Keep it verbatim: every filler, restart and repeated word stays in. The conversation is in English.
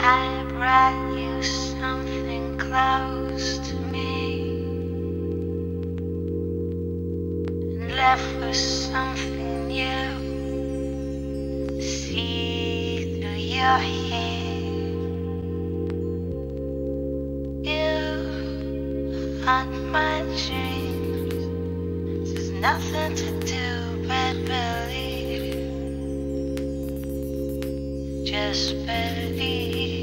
I brought you something close to me and left with something new. See through your hair, you haunt my dreams. There's nothing to do but believe. Just believe.